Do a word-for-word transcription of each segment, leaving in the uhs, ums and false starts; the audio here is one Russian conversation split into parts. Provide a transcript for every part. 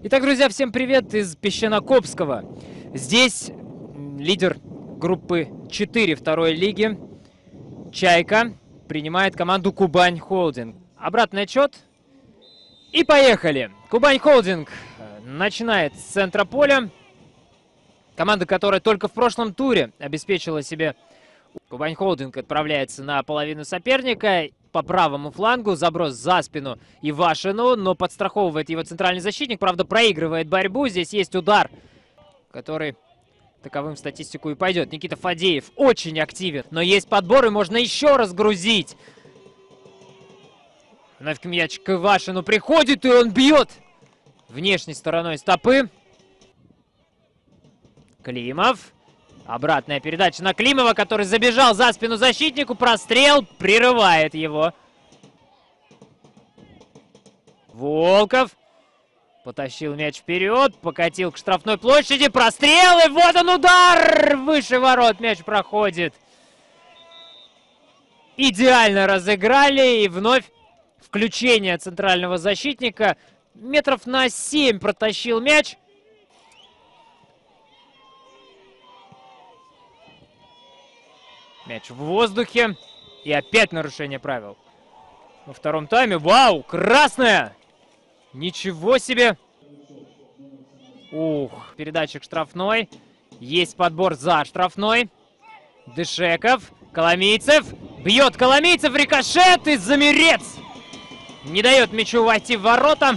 Итак, друзья, всем привет из Песчанокопского. Здесь лидер группы четыре второй лиги «Чайка» принимает команду «Кубань Холдинг». Обратный отчет. И поехали! «Кубань Холдинг» начинает с центра поля. Команда, которая только в прошлом туре обеспечила себе... «Кубань Холдинг» отправляется на половину соперника. По правому флангу, заброс за спину Ивашину, но подстраховывает его центральный защитник. Правда, проигрывает борьбу. Здесь есть удар, который таковым в статистику и пойдет. Никита Фадеев очень активен, но есть подбор, и можно еще раз грузить. Вновь мяч к Ивашину приходит, и он бьет внешней стороной стопы. Климов. Обратная передача на Климова, который забежал за спину защитнику. Прострел прерывает его. Волков потащил мяч вперед, покатил к штрафной площади. Прострел, и вот он удар! Выше ворот мяч проходит. Идеально разыграли, и вновь включение центрального защитника. Метров на семь протащил мяч. Мяч в воздухе. И опять нарушение правил. Во втором тайме. Вау! Красная! Ничего себе! Ух! Передача к штрафной. Есть подбор за штрафной. Дышеков. Коломийцев. Бьет Коломийцев. Рикошет. И Замерец не дает мячу войти в ворота.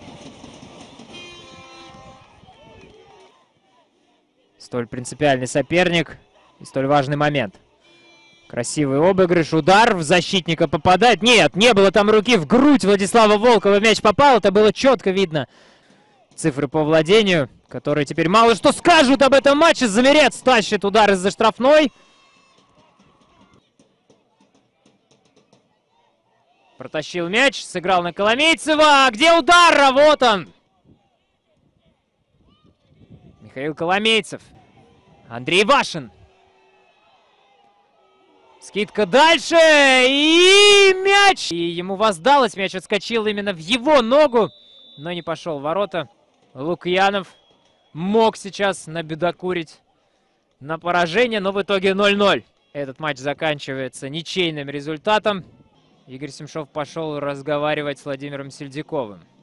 Столь принципиальный соперник. И столь важный момент. Красивый обыгрыш, удар, в защитника попадает. Нет, не было там руки, в грудь Владислава Волкова мяч попал, это было четко видно. Цифры по владению, которые теперь мало что скажут об этом матче. Замерец тащит удар из-за штрафной. Протащил мяч, сыграл на Коломейцева. Где удар? А вот он! Михаил Коломейцев. Андрей Ивашин. Скидка дальше, и мяч! И ему воздалось, мяч отскочил именно в его ногу, но не пошел в ворота. Лукьянов мог сейчас набедокурить на поражение, но в итоге ноль ноль. Этот матч заканчивается ничейным результатом. Игорь Семшов пошел разговаривать с Владимиром Сельдяковым.